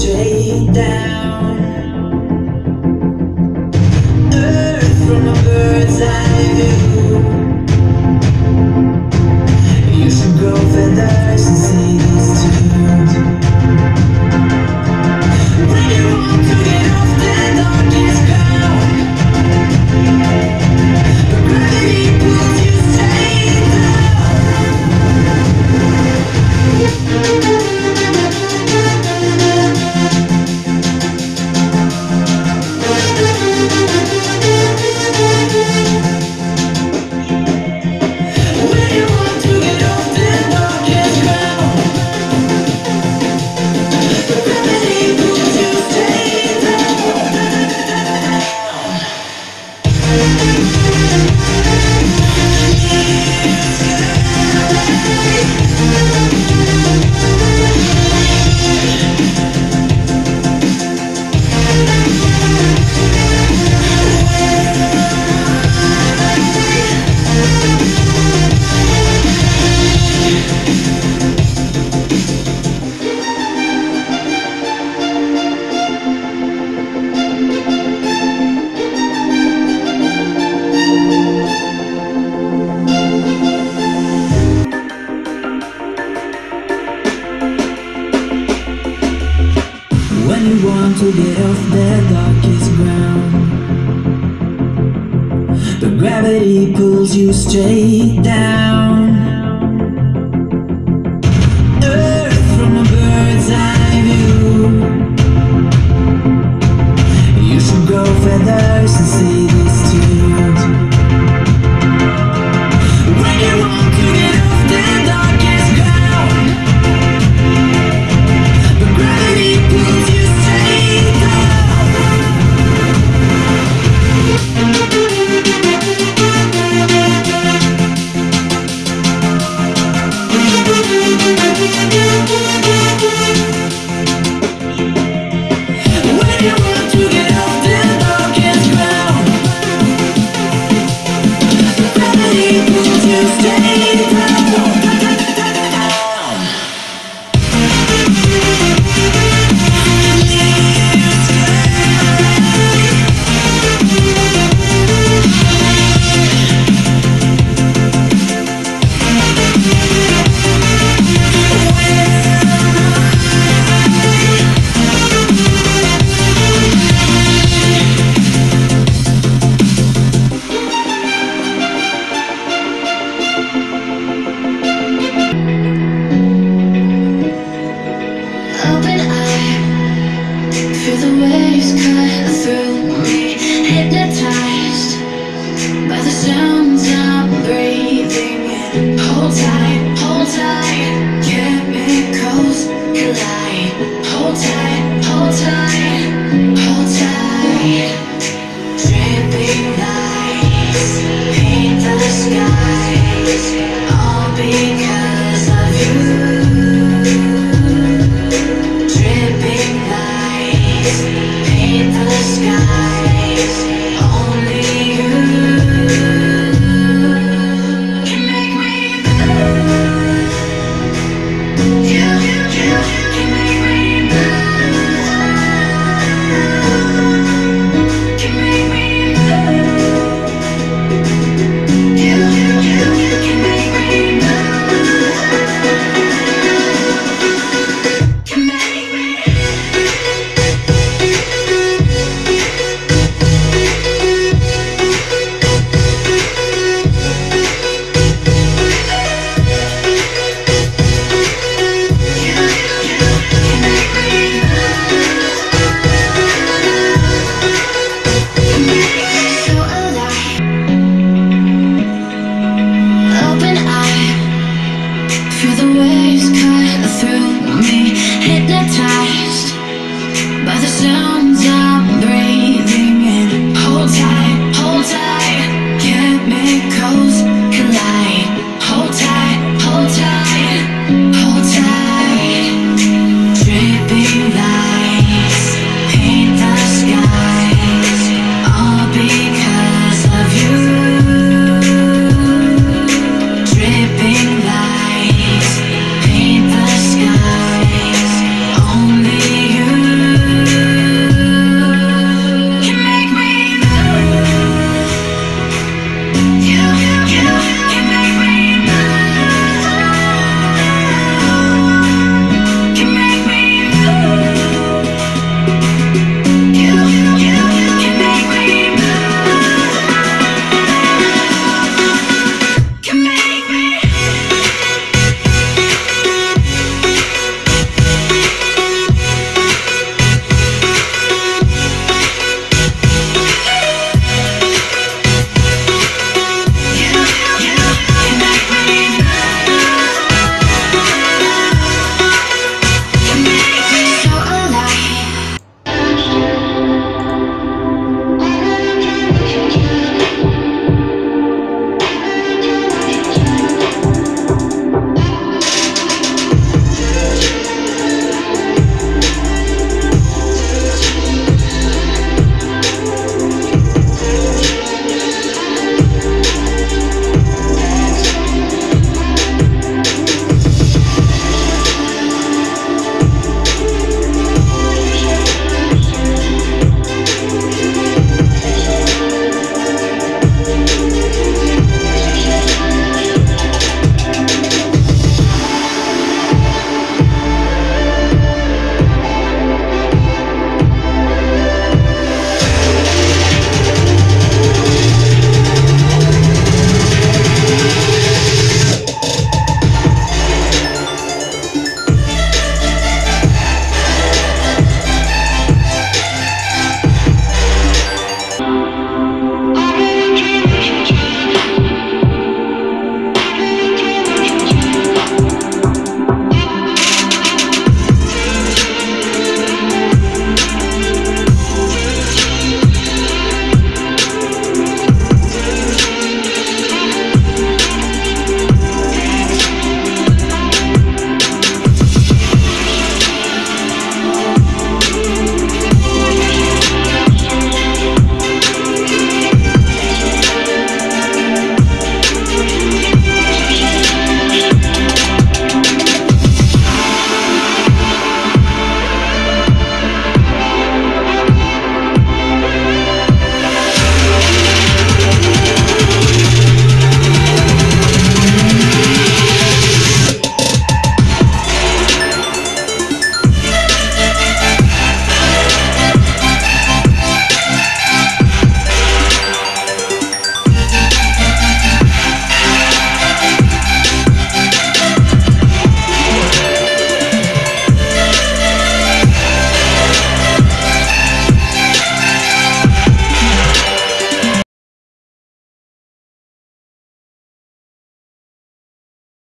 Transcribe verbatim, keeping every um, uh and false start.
straight down. Earth from a bird's eye view. You should grow feathers and see these too. When you want to get off the darkest ground, the gravity pulls you straight down. When you want to get off the darkest ground, the gravity pulls you straight down. When you want to get off the darkest ground, the gravity pulls you straight down. Earth from a bird's eye view. You should grow feathers and see this too. When you want to get off the darkest ground, the gravity pulls you straight down. When you want to get off the darkest ground, the gravity pulls you straight down. Open eye, feel the waves cut through me, hypnotized by the sounds I'm breathing in. Hold tight, hold tight, chemicals collide. Hold tight, hold tight, hold tight. Dripping lights paint the skies, all because of you. Dripping lights paint the skies.